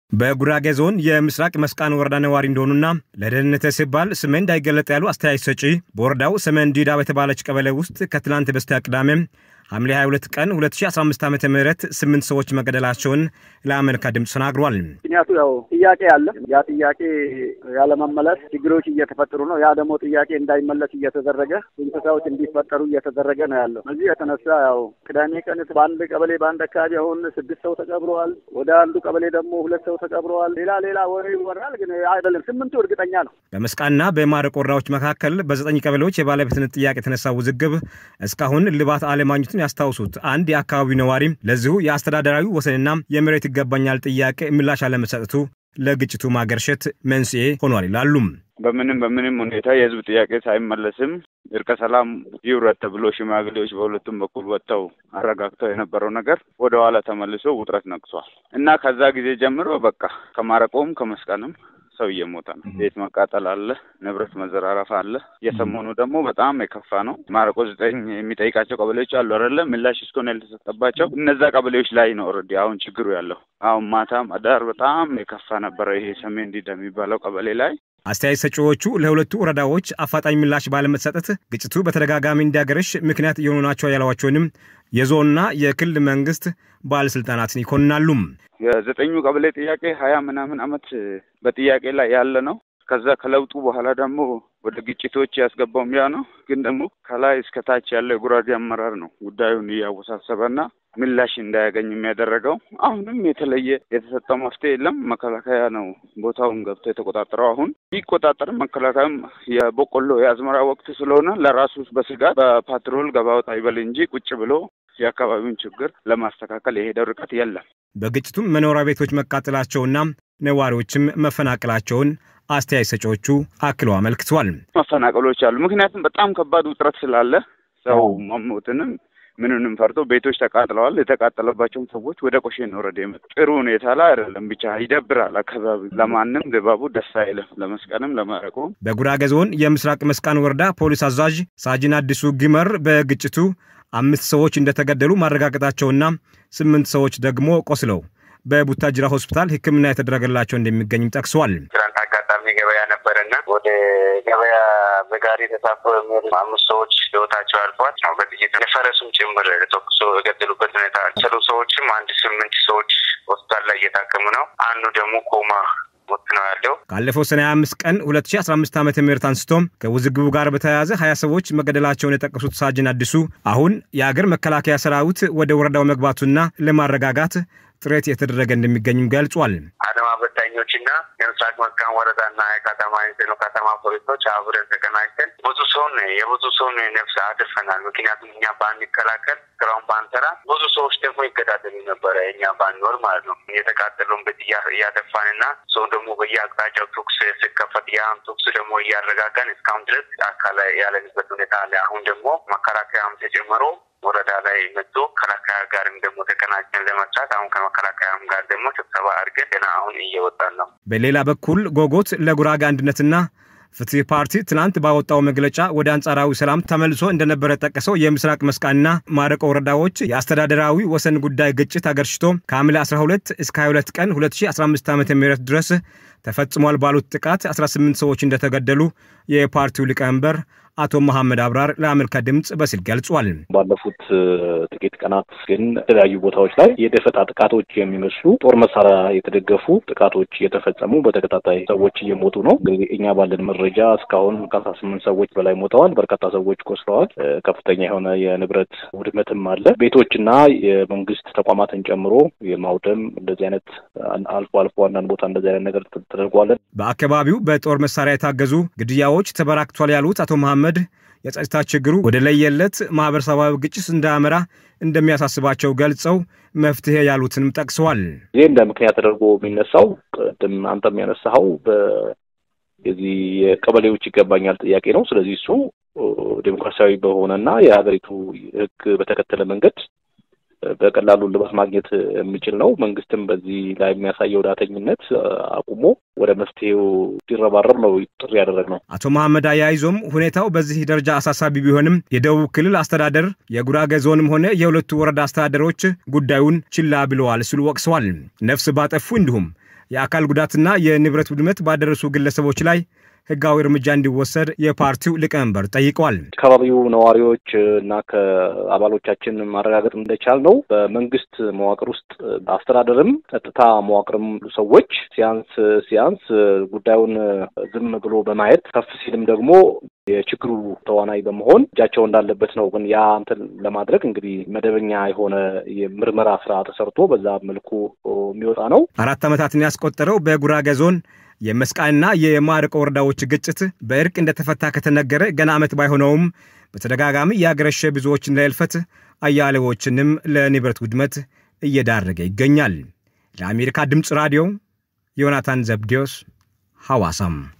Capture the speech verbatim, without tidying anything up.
በጉራጌ ዞን የምስራቅ መስቃን ወረዳ ነዋሪ እንደሆኑና ለደህንነት ሲባል ስም እንዳይገለጥ ያሉ አስተያየት ሰጪ በወረዳው ሰሜን ዲዳ በተባለች ቀበሌ ውስጥ ከትላንት በስቲያ ቅዳሜ ሐምሌ ሃያ ሁለት ቀን ሁለት ሺህ አስራ አምስት ዓመተ ምህረት ስምንት ሰዎች መገደላቸውን ለአሜሪካ ድምጽ ተናግሯል። ምክንያቱ ያው ጥያቄ አለ። ያ ጥያቄ ያለ መመለስ ችግሮች እየተፈጠሩ ነው። ያ ደግሞ ጥያቄ እንዳይመለስ እየተደረገ እንስሳዎች እንዲፈጠሩ እየተደረገ ነው ያለው። እዚህ የተነሳ ያው ቅዳሜ ቀን በአንድ ቀበሌ በአንድ አካባቢ አሁን ስድስት ሰው ተቀብረዋል። ወደ አንዱ ቀበሌ ደግሞ ሁለት ሰው ተቀብረዋል። ሌላ ሌላ ወሬ ይወራል፣ ግን አይደለም ስምንቱ እርግጠኛ ነው። በመስቃንና በማረቆ ወረዳዎች መካከል በዘጠኝ ቀበሌዎች የባለቤትነት ጥያቄ የተነሳው ውዝግብ እስካሁን ልባት አለማግኘቱን ያስታውሱት አንድ የአካባቢው ነዋሪ ለዚሁ የአስተዳደራዊ ወሰንና የመሬት ይገባኛል ጥያቄ ምላሽ አለመሰጠቱ ለግጭቱ ማገርሸት መንስኤ ሆኗል ይላሉ። በምንም በምንም ሁኔታ የህዝብ ጥያቄ ሳይመለስም እርቀ ሰላም ይውረድ ተብሎ ሽማግሌዎች በሁለቱም በኩል ወጥተው አረጋግተው የነበረው ነገር ወደ ኋላ ተመልሶ ውጥረት ነቅሷል እና ከዛ ጊዜ ጀምሮ በቃ ከማረቆም ከመስቃንም ሰው እየሞተ ነው። ቤት መቃጠል አለ፣ ንብረት መዘራረፍ አለ። የሰሞኑ ደግሞ በጣም የከፋ ነው። ማረቆ ዘጠኝ የሚጠይቃቸው ቀበሌዎች አሉ አይደለ? ምላሽ እስካሁን ያልተሰጠባቸው እነዛ ቀበሌዎች ላይ ነው ኦሬዲ አሁን ችግሩ ያለው። አሁን ማታም አዳር በጣም የከፋ ነበር ይሄ ሰሜን ዲዳ የሚባለው ቀበሌ ላይ። አስተያየት ሰጪዎቹ ለሁለቱ ወረዳዎች አፋጣኝ ምላሽ ባለመሰጠት ግጭቱ በተደጋጋሚ እንዲያገረሽ ምክንያት የሆኑ ናቸው ያሏቸውንም የዞንና የክልል መንግስት ባለስልጣናትን ይኮንናሉ። የዘጠኙ ቀበሌ ጥያቄ ሀያ ምናምን አመት በጥያቄ ላይ ያለ ነው። ከዛ ከለውጡ በኋላ ደግሞ ወደ ግጭቶች ያስገባውም ያ ነው። ግን ደግሞ ከላይ እስከ ታች ያለው የጉራጌ አመራር ነው ጉዳዩን እያወሳሰበና ምላሽ እንዳያገኝ የሚያደረገው። አሁንም የተለየ የተሰጠው መፍትሄ የለም። መከላከያ ነው ቦታውን ገብቶ የተቆጣጠረው። አሁን ይቆጣጠር መከላከያም የበቆሎ የአዝመራ ወቅት ስለሆነ ለራሱ በስጋት በፓትሮል ገባው ታይበል እንጂ ቁጭ ብሎ የአካባቢውን ችግር ለማስተካከል የሄደው ርቀት የለም። በግጭቱም መኖሪያ ቤቶች መቃጠላቸውና ነዋሪዎችም መፈናቀላቸውን አስተያየት ሰጪዎቹ አክለው አመልክተዋል። መፈናቀሎች አሉ። ምክንያቱም በጣም ከባድ ውጥረት ስላለ ሰው መሞትንም ምንንም ፈርቶ ቤቶች ተቃጥለዋል። የተቃጠለባቸው ሰዎች ወደ ቆሼ ነው ወረደ የመጡ። ጥሩ ሁኔታ ላይ አይደለም፣ ብቻ ይደብራል። አካባቢ ለማንም ድባቡ ደስ አይልም፣ ለመስቀንም ለማረቆ። በጉራጌ ዞን የምስራቅ መስቃን ወረዳ ፖሊስ አዛዥ ሳጅን አዲሱ ግመር በግጭቱ አምስት ሰዎች እንደተገደሉ ማረጋገጣቸውና ስምንት ሰዎች ደግሞ ቆስለው በቡታጅራ ሆስፒታል ሕክምና የተደረገላቸው እንደሚገኝም ጠቅሰዋል። አጋጣሚ ገበያ ነበርና ወደ ገበያ በጋሪ ተሳፍረው የሚሄዱ አምስት ሰዎች ህይወታቸው አልፏል። ነው በጥይት የፈረሱም ጭምር ተኩሶ የገደሉበት ሁኔታ። ሰሉ ሰዎችም አንድ ስምንት ሰዎች ሆስፒታል ላይ እየታከሙ ነው። አንዱ ደግሞ ኮማ ነው ያለው። ካለፈው ሰኔ ሃያ አምስት ቀን ሁለት ሺህ አስራ አምስት ዓመተ ምህረት አንስቶ ከውዝግቡ ጋር በተያያዘ ሀያ ሰዎች መገደላቸውን የጠቀሱት ሳጅን አዲሱ አሁን የአገር መከላከያ ሰራዊት ወደ ወረዳው መግባቱና ለማረጋጋት ጥረት የተደረገ እንደሚገኝም ገልጿል። አድማ በታኞችና የምስራቅ መስቃን ወረዳና የከተማ የሰሎ ከተማ ፖሊሶች አብረን ተቀናጅተን ብዙ ሰውን የብዙ ሰውን ነፍስ አድርፈናል። ምክንያቱም እኛ ባንከላከል ስራውን ባንሰራ ብዙ ሰዎች ደግሞ ይገዳደሉ ነበረ። እኛ ባንኖር ማለት ነው። የተቃጠሉን ቤት እያጠፋንና ሰው ደግሞ በየአቅጣጫው ተኩስ ሲከፈት ያን ተኩስ ደግሞ እያረጋጋን እስካሁን ድረስ አካል ያለንበት ሁኔታ አለ። አሁን ደግሞ መከላከያም ተጨምሮ ወረዳ ላይ መጥቶ ከላካያ ጋርም ደግሞ ተቀናጅተን ለመስራት አሁን ከመከላከያም ጋር ደግሞ ስብሰባ አድርገን ገና አሁን እየወጣን ነው። በሌላ በኩል ጎጎት ለጉራጌ አንድነትና ፍትህ ፓርቲ ትናንት ባወጣው መግለጫ ወደ አንጻራዊ ሰላም ተመልሶ እንደነበረ ጠቀሰው የምስራቅ መስቃንና ማረቆ ወረዳዎች የአስተዳደራዊ ወሰን ጉዳይ ግጭት አገርሽቶ ከሐምሌ አስራ ሁለት እስከ ሃያ ሁለት ቀን ሁለት ሺህ አስራ አምስት ዓመተ ምህረት ድረስ ተፈጽሟል ባሉት ጥቃት አስራ ስምንት ሰዎች እንደተገደሉ የፓርቲው ሊቀመንበር አቶ መሐመድ አብራር ለአሜሪካ ድምጽ በስልክ ገልጿል። ባለፉት ጥቂት ቀናት ግን የተለያዩ ቦታዎች ላይ የደፈጣ ጥቃቶች የሚመስሉ ጦር መሳሪያ የተደገፉ ጥቃቶች እየተፈጸሙ በተከታታይ ሰዎች እየሞቱ ነው። እንግዲህ እኛ ባለን መረጃ እስካሁን ከአስራ ስምንት ሰዎች በላይ ሞተዋል፣ በርካታ ሰዎች ቆስለዋል። ከፍተኛ የሆነ የንብረት ውድመትም አለ። ቤቶችና የመንግስት ተቋማትን ጨምሮ የማውደም እንደዚህ አይነት አልፎ አልፎ አንዳንድ ቦታ እንደዚህ አይነት ነገር ተደርጓል። በአካባቢው በጦር መሳሪያ የታገዙ ግድያዎች ተበራክቷል ያሉት አቶ መሐመድ የጸጥታ ችግሩ ወደ ለየለት ማህበረሰባዊ ግጭት እንዳያመራ እንደሚያሳስባቸው ገልጸው መፍትሄ ያሉትንም ጠቅሰዋል። ይሄ እንደ ምክንያት ተደርጎ የሚነሳው ቅድም አንተም ያነሳው በዚህ የቀበሌዎች ይገባኛል ጥያቄ ነው። ስለዚህ እሱ ዲሞክራሲያዊ በሆነና የሀገሪቱ ሕግ በተከተለ መንገድ በቀላሉ ልባት ማግኘት የሚችል ነው። መንግስትም በዚህ ላይ የሚያሳየው ዳተኝነት አቁሞ ወደ መፍትሄው ሲረባረብ ነው ጥሪ ያደረግነው። አቶ መሐመድ አያይዞም ሁኔታው በዚህ ደረጃ አሳሳቢ ቢሆንም የደቡብ ክልል አስተዳደር የጉራጌ ዞንም ሆነ የሁለቱ ወረዳ አስተዳደሮች ጉዳዩን ችላ ብለዋል ሲሉ ወቅሰዋል። ነፍስ ባጠፉ እንዲሁም የአካል ጉዳትና የንብረት ውድመት ባደረሱ ግለሰቦች ላይ ህጋዊ እርምጃ እንዲወሰድ የፓርቲው ሊቀመንበር ጠይቀዋል። አካባቢው ነዋሪዎች እና ከአባሎቻችን ማረጋገጥ እንደቻል ነው በመንግስት መዋቅር ውስጥ አስተዳደርም ጸጥታ መዋቅርም ሰዎች ሲያንስ ሲያንስ ጉዳዩን ዝም ብሎ በማየት ከፍ ሲልም ደግሞ የችግሩ ተዋናይ በመሆን እጃቸው እንዳለበት ነው። ግን ያ እንትን ለማድረግ እንግዲህ መደበኛ የሆነ የምርመራ ስራ ተሰርቶ በዛ መልኩ የሚወጣ ነው። አራት ዓመታትን ያስቆጠረው በጉራጌ ዞን የመስቃንና የማረቆ ወረዳዎች ግጭት በእርቅ እንደተፈታ ከተነገረ ገና ዓመት ባይሆነውም በተደጋጋሚ ያገረሸ ብዙዎችን ለእልፈት አያሌዎችንም ለንብረት ውድመት እየዳረገ ይገኛል። ለአሜሪካ ድምጽ ራዲዮ ዮናታን ዘብዴዎስ ሐዋሳም